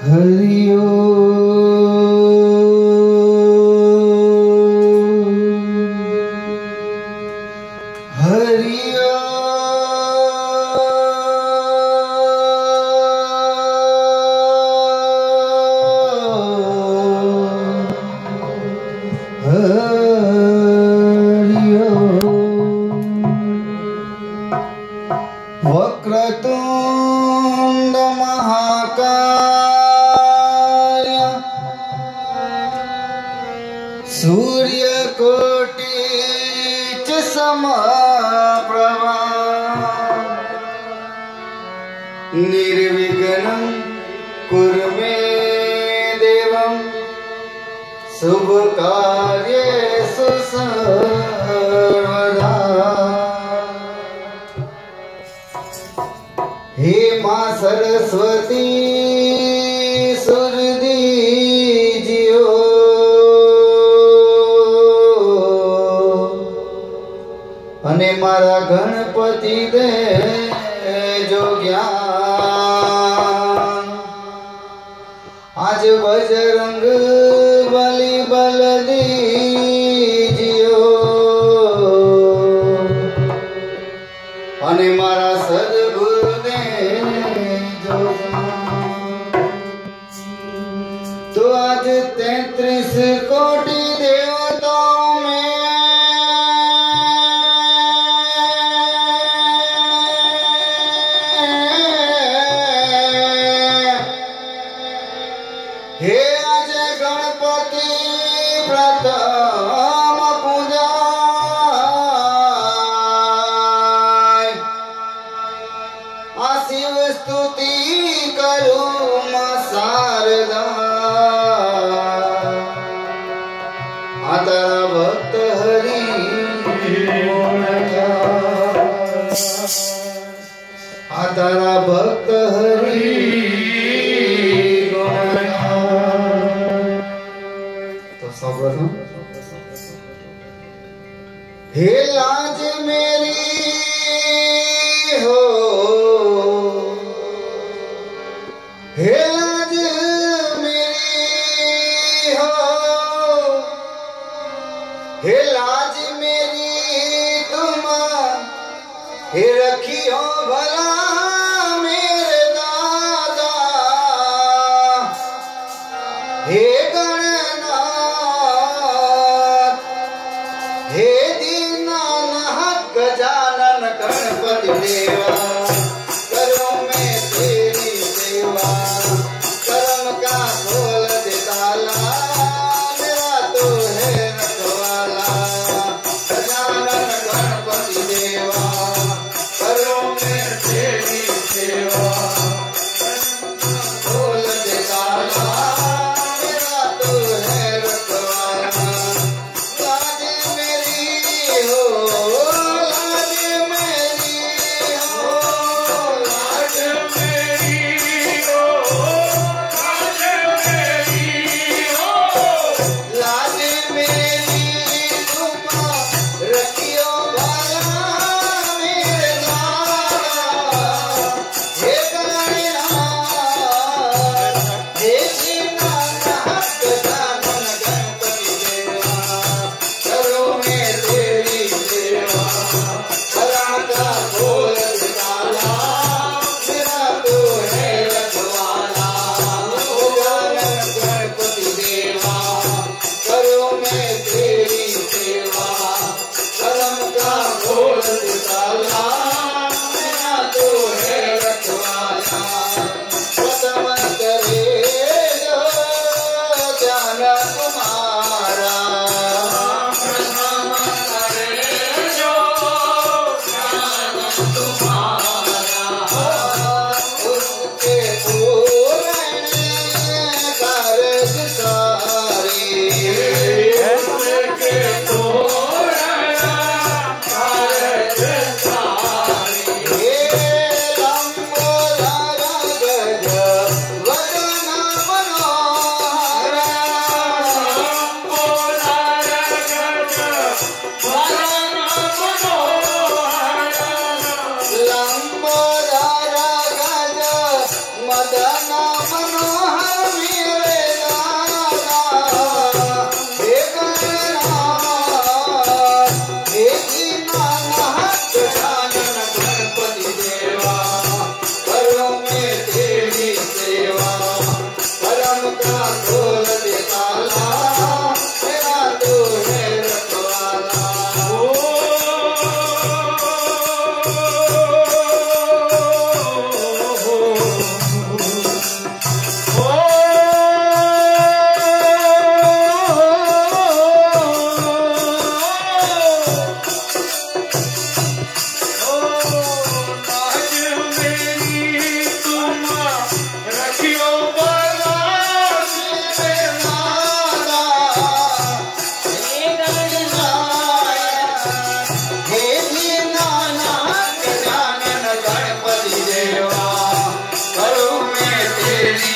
हरि हरि वक्रतुंड महाकाय सूर्यकोटि च समप्रभा निर्विघ्नं कुरु मे देवं शुभकार्येषु सर्वदा। हे मां सरस्वती सुरदी जियो अने मारा गणपति दे जो ज्ञान। आज बजरंग बली बल दीजियो अने मारा सदगुरु दे जो तो आज 33 कोटि देवताओं में हे आज गणपति प्रथम पूजा शिव स्तुति करूं मां शारदा। तारा भक्त हरि तारा भक्त हरि तो सर्वप्रथम हे लाज मेरी हो हे लाज मेरी हो हे लाज मेरी तुम हे रखियो भला मेरे दादा। हे गणनाथ हे दीनानाथ गजानन गणपति देवा करो मैं तेरी सेवा। कर्म का खोल दे ताला मेरा तो है रखवाला। गजानन गणपति देवा करो मैं तेरी सेवा। खोल दे ताला मेरा तो है रखवाला। लाज मेरी हो लाज मेरी हो लाज मेरी हो लाज मेरी हो लाज मेरी तुम रखियो भला मेरे दादा। हे गणनाथ हे दीनानाथ गजानन गणपति देवा करो मैं तेरी सेवा। कर्म का खोल दे ताला मेरा तो है रखवाला। गजानन गणपति देवा करो मैं तेरी सेवा। कर्म का खोल दे ताला मेरा तो है रखवाला। प्रथम करे जो ज्ञान तुम्हारा प्रथम करे जो ज्ञान तुम्हारा उसके पूर्ण कार्य सारे उसके पूर्ण कार्य सारे। हे लंबोदर गज वदन मनोहर लंबोदर गज वदन मनोहर लंबोदर गज मदन मनोहर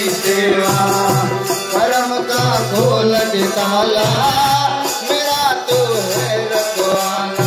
सेवा कर्म का खोल दे ताला मेरा तो है रखवाला।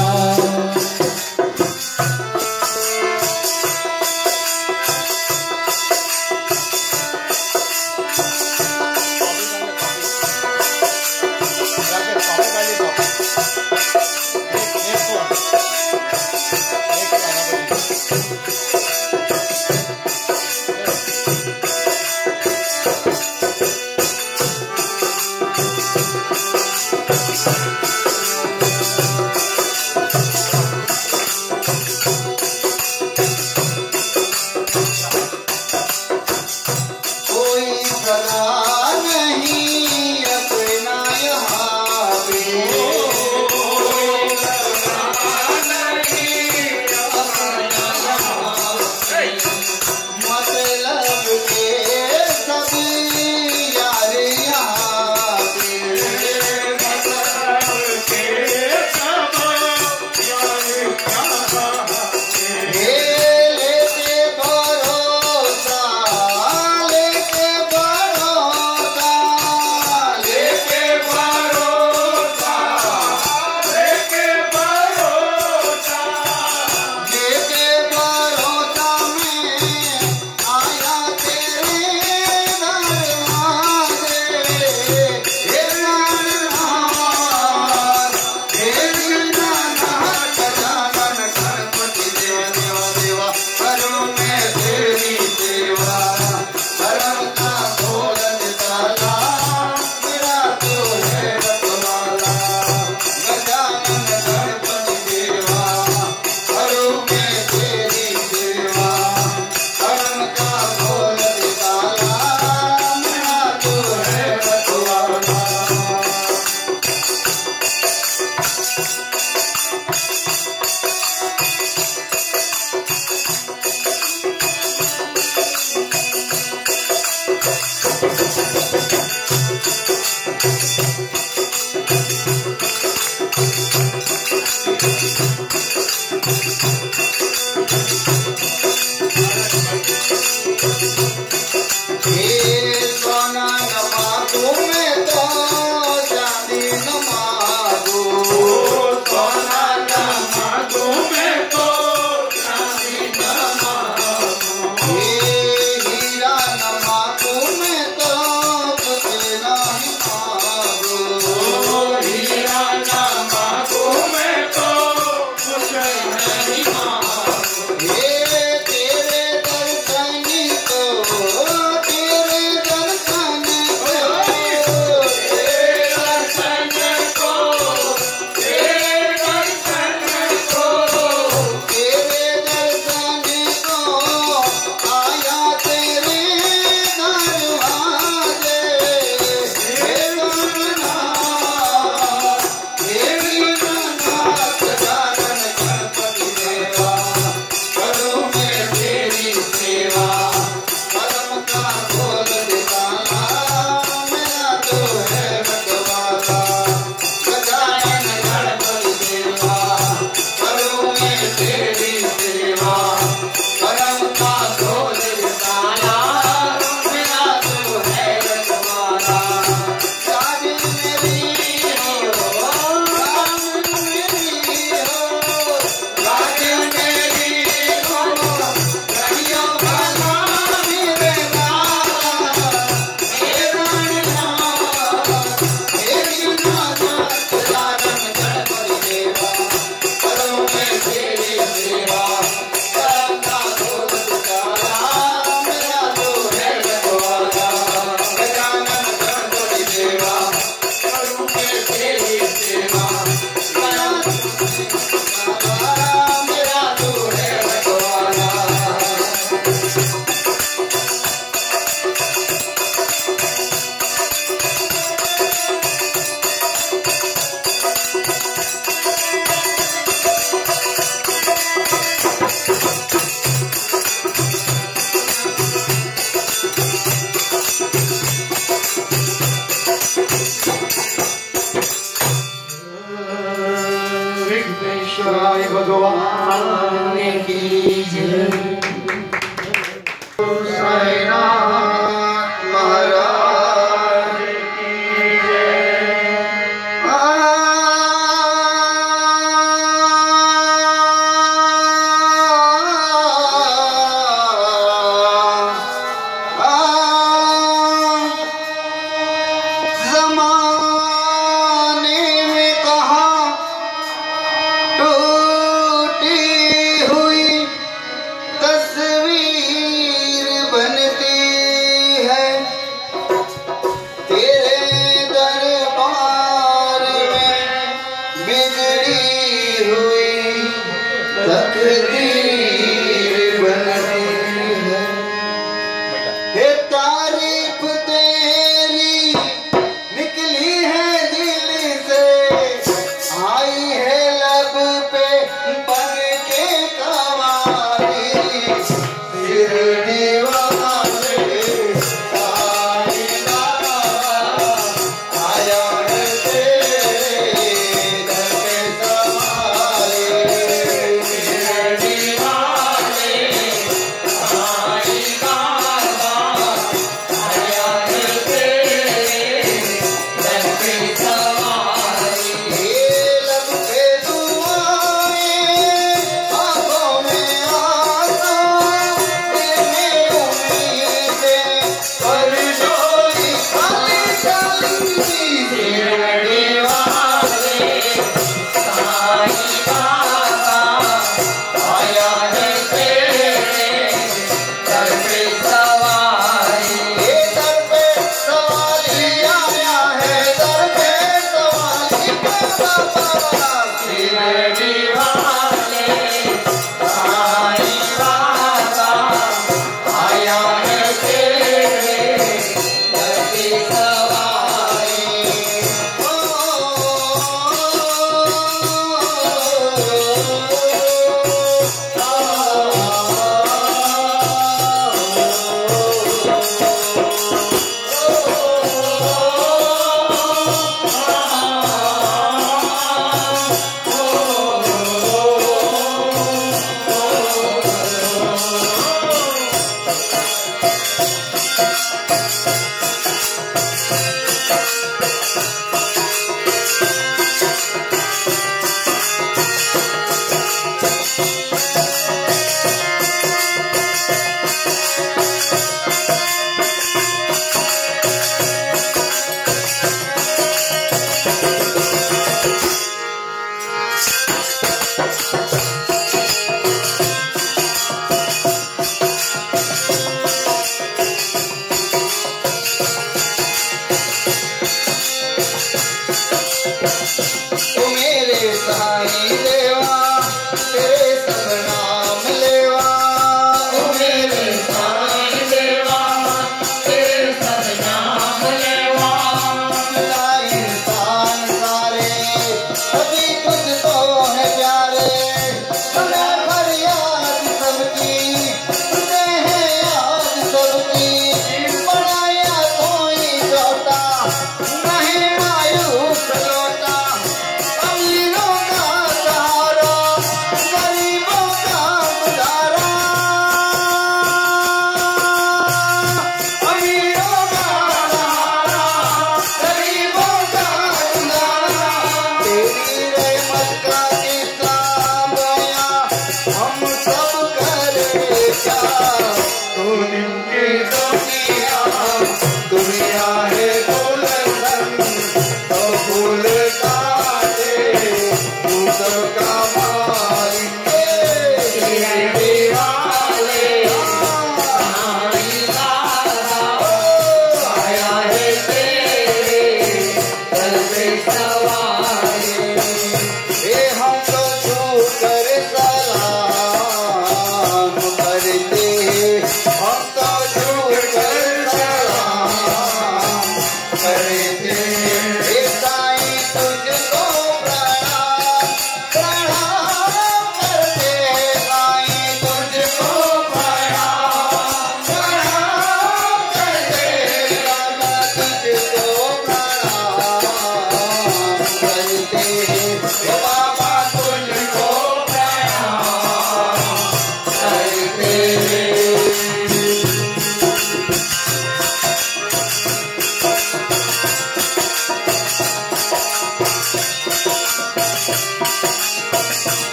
विघ्नेश्वराय भगवान की जय। साईनाथ तेरे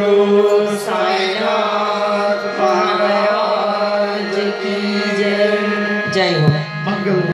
बोलो साईनाथ महाराज की जय। जय हो। मंगल।